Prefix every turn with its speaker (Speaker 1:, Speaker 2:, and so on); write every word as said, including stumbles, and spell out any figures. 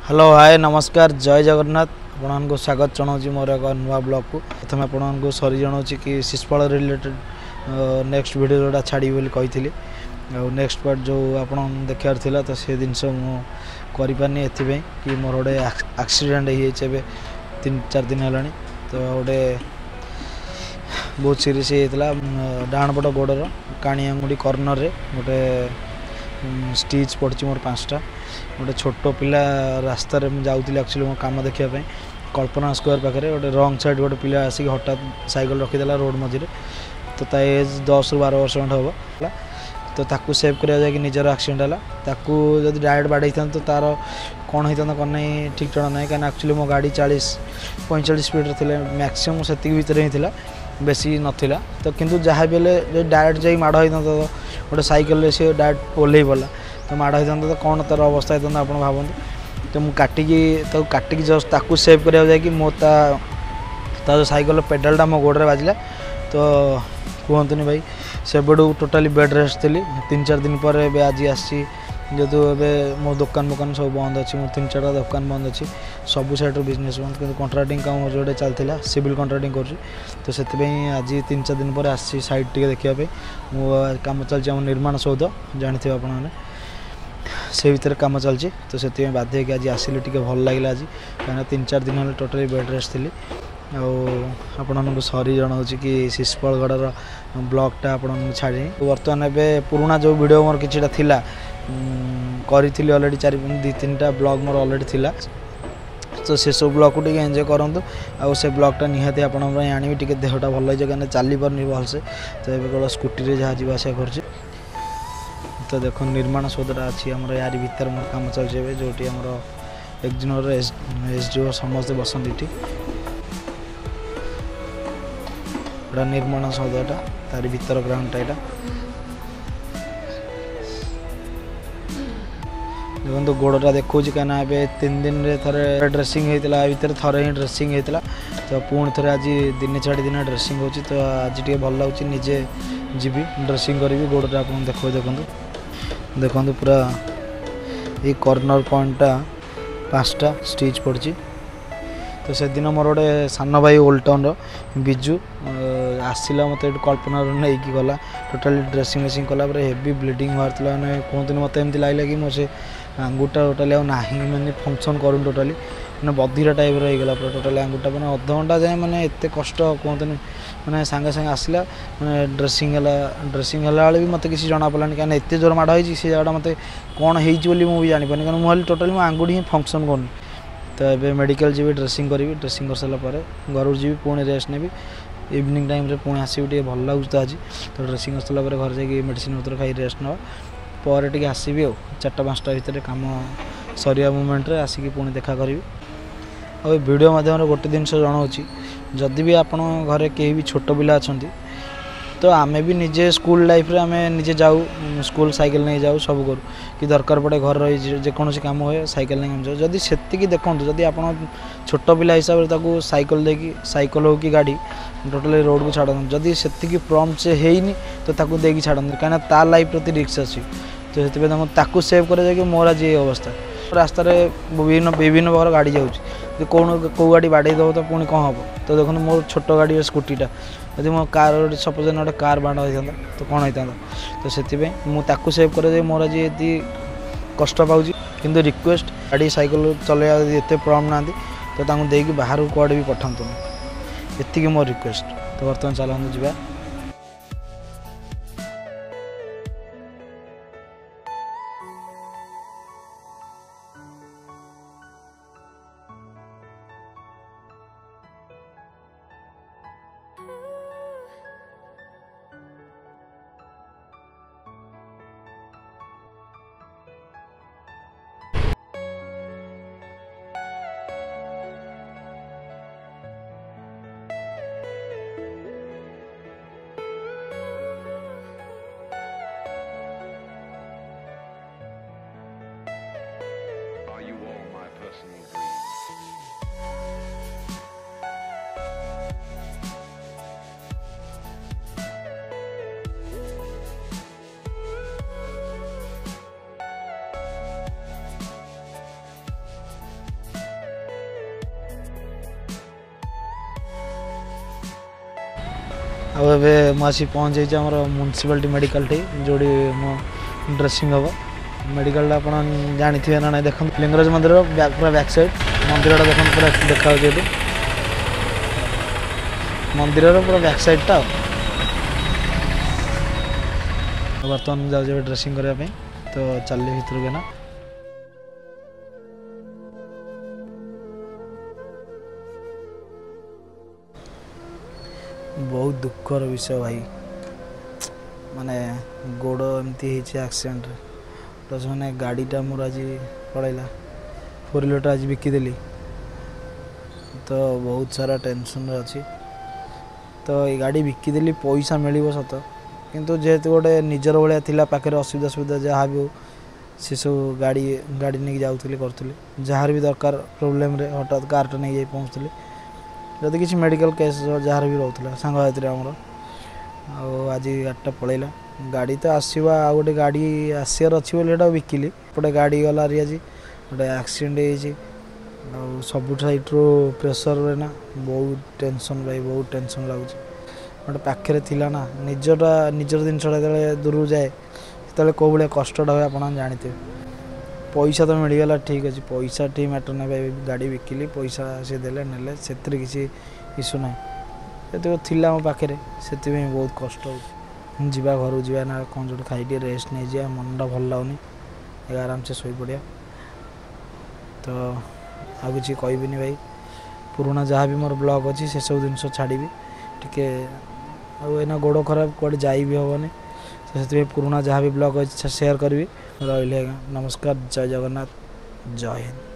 Speaker 1: Hello hi नमस्कार जय जगन्नाथ आपको स्वागत जनाऊँ मोर एक नुआ ब्लॉग को प्रथम आपको सरी जनाऊँ कि शिशुपाल रिलेटेड नेक्स्ट वीडियो जोटा छाड़ी बोली कही नेक्स्ट पार्ट जो आप देखार था तो से जिनस मुझे कि मोर गोटे एक्सीडेंट हो तीन चार दिन है तो गोटे बहुत सीरीयस होता डाण पट गोड़र काणी आंगुठी कर्नर रे गोटे स्टिच पड़ी मोर पाँचटा गोटे छोट पिला रास्त जाऊँगी एक्चुअली मो कम देखापी कल्पना स्क्वायर पाखे गोटे रंग साइड गोटे पिला आसिक हठात साइकिल रखीदेला रोड मझे तो ता एज दस रु बार वर्ष खंड हम तो ताकू सेव करा निजर एक्सीडेंट है जब डायरेक्ट बाड़े था तो तार कौन होता कौन नहीं ठीक टाणा ना कहीं एक्चुअली मो गाड़ी चालीस पैंचाश स्पीड थे मैक्सीम से भितर ही था बेसी नाला तो किंतु जहाँ भी जो डायरेक्ट जा माड़ होता तो गोटे सैकेल सी डायरेक्ट ओल्ल पड़ा तो माड़ होता तो कौन तार अवस्था होता आप भावतु तो मुझे काटिकी तो काटिकी जस्ट ताकू सेव करा जाकि मो ता जो सैकेल पेडालटा मो गोड़े बाजिला तो कहतुनि भाई से टोटाली बेड रेस्ट थी तीन चार दिन पर आज आसी जेहतु ए मो दुकान दुकान सब बंद अच्छी मोर तीन चार दुकान बंद अच्छी सब साइड बिजनेस बंद कि कंट्राक्टिंग काम जो चलता सिविल कंट्राक्टिंग कर तो से आज तीन चार दिन पर आसी साइड टे देखापी मो कम चलती निर्माण सौध जानते आपने से भर कम चलती तो से बाध्य आज आसिले टे भल लगे आज कहीं तीन चार दिन है टोटाली बेड रेस्ट थी आपण सरी जनाऊँ कि शिशुपालगढ़ ब्लॉगटा आपन छाड़ी बर्तमान एवं पुराना जो वीडियो मोर किछिटा थिला करी अलरेडी चार दी तीन टा ब्लॉग मोर अलरेडी थिला तो से सब ब्लॉग को एंजॉय करूँ आउ से ब्लॉगटा निहाती आपण आनी टे देहटा भल लगे कहीं चली पारनी भलसे तो ये केवल स्कूटी जहाँ जावासा कर तो देख निर्माण सौदटा अच्छी आम यार भर मोर कम चलছে जोटी आम एक्जिनोर एस डी ओ समस्ते बसंत ये निर्माण सौदटा तार भीतर ग्राउंडटा यहाँ देखो गोड़टा देखा कहीं तीन दिन रे थरे ड्रेसिंग होता भितर थरे ही ड्रेसिंग होता तो पुणी थे आज दिन छाड़ी दिन ड्रेसिंग हो तो आज टे भल लगुच निजे जीवी ड्रेसिंग करी गोड़टा आप देखो देखो देखो पूरा ये कॉर्नर पॉइंटा पाँचटा स्टिच पड़ी तो से दिन मोर गोटे सान भाई ओल्ड टाउन बिजु आसला मत कल्पना नहीं गला टोटाली ड्रेसिंग वेसिंग कला हेवी ब्लीडिंग बाहर मैंने कहते मत एमती लगे कि मोसे आंगुठा टोटाली मैंने फंक्शन करूँ टोटाली मैंने बधिरा टाइप रहीगला पूरा टोटाली आंगुठा मैंने अध घंटा जाए मैंने एत कष्ट कहते मैंने सांगे सांगे आसला मैंने ड्रेसिंग ड्रेसिंग है भी मत किसी जना पड़ानी कहीं एत जोर माड़ होती से जगह मत कौन होली मुझे जापारे क्या मुझे टोटाली आंगुठी ही फंक्शन करनी तो ये मेडिकल जी ड्रेसिंग करी ड्रेसिंग कर सारापर घर जी पुणी रेस्ट नेबी इवनिंग टाइम रे पुणी आसबि भल लगुच तो आज तो ड्रेसिंग कर सारापर घर जाकि मेडिसिन पत्र खाई रेस्ट ना पर टे आसबि आ चार्टा पाँचटा भितर कम सरिया मुमेंट रे आसिक पुणी देखा करी और वीडियो माध्यम गोटे जिन जनाऊँ जदि भी आपण घरे कहीं भी छोट पिला अच्छा तो आम भी निजे स्कूल लाइफ रे आम निजे जाऊ स्कूल साइकिल नहीं जाऊ सब करूँ कि दरकार पड़े घर रही जेकोसी कम हुए साइकिल नहीं जाऊ जदि से देखूँ जदि आप छोट पिला हिसाब से साइकिल देकी साइकिल हो कि गाड़ी टोटाली रोड को छाड़ जदि से प्रॉम्प्ट से हैनी तो ताकू देकी छाड़ कहीं तार लाइफ प्रति रिस्क अच्छी तो से सेव कर मोर आज ये अवस्था रास्तार विभिन्न विभिन्न प्रकार गाड़ी जाऊँगी कौन कौ गाड़ी बाड़े दब तो पुणी कौन हम तो देखो मोर छोट गाड़ी स्कूटीटा यदि मो कार सपोज गोटे कार बाड़ होता तो कौन होता तो से मुझे सेव कर मोर आज ये कष्ट पाँच कि रिक्वेस्ट गाड़ी साइकिल चलवा एत प्रॉम ना तो देकी बाहर कौड़े भी पठातु ये मोर रिक्वेस्ट तो बर्तमान चलते जा
Speaker 2: personal dreams.
Speaker 1: आए मुझे पहुँच जाइए आम म्यूनिसिपालिटी मेडिकल टी जो मो ड्रेसिंग हम मेडिकल आप जानी थे ना ना देख लिंगराज मंदिर पूरा बैक साइड मंदिर देख पूरा देखा मंदिर पूरा बैक साइडटा बर्तमान जाऊँ ड्रेसिंग करने तो चलिए भितर के ना बहुत दुखर विषय भाई माने गोड़ एमती एक्सीडेंट प्लस मैंने गाड़ीटा मोर आज पड़ेगा फोर व्हीलर आज बिकिदेली तो बहुत सारा टेंशन अच्छी तो ये गाड़ी बिकिदेली पैसा मिल सत किंतु जेहेतु गोटे निजर भाया थिला पाखे असुविधा सुविधा जहाँ भी हो सी सब गाड़ी गाड़ी नहीं जाऊली करूँ जार भी दरकार प्रोब्लेम रे हठात कारटा नहीं जाई पहुँचली जदि किसी मेडिकल केस जार भी रोला सांग साथी आमर आज गाड़ीटा पलैला गाड़ी तो आसवा आ गोटे गाड़ी आसार अच्छी बोले बिकिली गोटे गाड़ी गला आज गोटे एक्सीडेंट हो सब साइड्रु प्रेसर ना बहुत टेंशन भाई बहुत टेंशन लगुच गोटे पाखे थिला ना निजटा निजर जिनसा दूर जाए से कौ भाया कष्टा हुए आप जानते पैसा तो मिलगला ठीक अच्छे पैसा ठीक मैटर ना भाई गाड़ी बिकिली पैसा सी देले नेले से किसी इश्यू ना ये थिला मो पाखे से बहुत कष्ट हो जावा घर जावा ना कौन जो खाई रेस्ट नहीं जा मनटा भल लगुनि आराम से शोई पड़िया तो आ कि कहबिनी भाई पुराना जहाँ भी मोर ब्लॉग अच्छी से सब जिन छाड़ी टी आना गोड़ खराब कौटे जाई भी हेनी से पुराना जहाँ भी ब्लॉग अच्छी शेयर करी रही। नमस्कार, जय जगन्नाथ, जय हिंद।